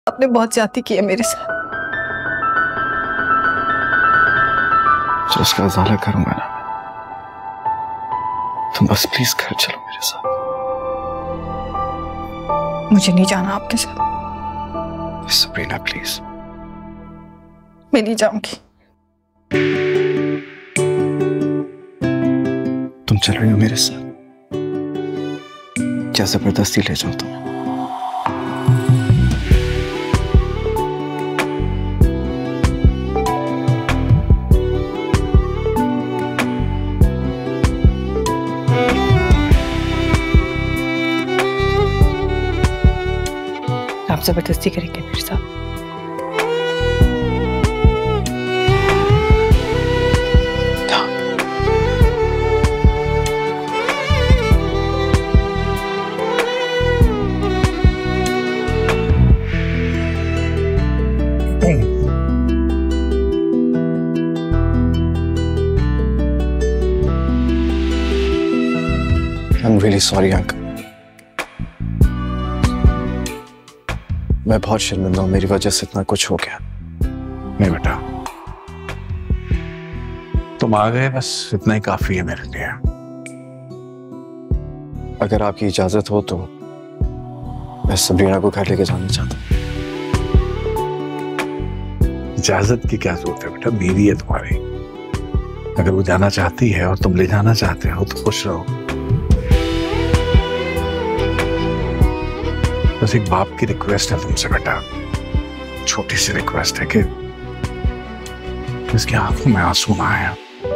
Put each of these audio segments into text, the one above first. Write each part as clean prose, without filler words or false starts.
आपने बहुत ज्यादती की है मेरे साथ। जो उसका इजाला करूंगा ना, तुम बस प्लीज घर चलो मेरे साथ। मुझे नहीं जाना आपके साथ। Sabrina please. मैं नहीं जाऊंगी। तुम चल रही हो मेरे साथ? क्या जबरदस्ती ले जाऊं तुम्हें? आप जबरदस्ती करेंगे मेरे साथ? I'm really sorry, uncle. मैं बहुत शर्मिंदा हूँ, मेरी वजह से इतना कुछ हो गया। नहीं बेटा, तुम आ गए, बस इतना ही काफी है मेरे लिए। अगर आपकी इजाजत हो तो मैं सब्रीना को घर लेके जाना चाहता हूँ। इजाजत की क्या जरूरत है बेटा, मेरी है तुम्हारी। अगर वो जाना चाहती है और तुम ले जाना चाहते हो तो खुश रहो। बस एक बाप की रिक्वेस्ट है तुमसे बेटा, छोटी सी रिक्वेस्ट है कि इसकी आंखों में आंसू ना आए।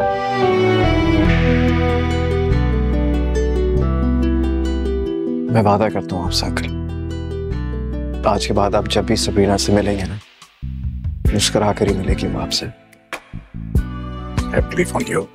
मैं वादा करता हूँ आपसे अंकल, आज के बाद आप जब भी सब्रीना से मिलेंगे ना, मुस्कुरा कर ही मिलेगी वो आपसे। I believe on you.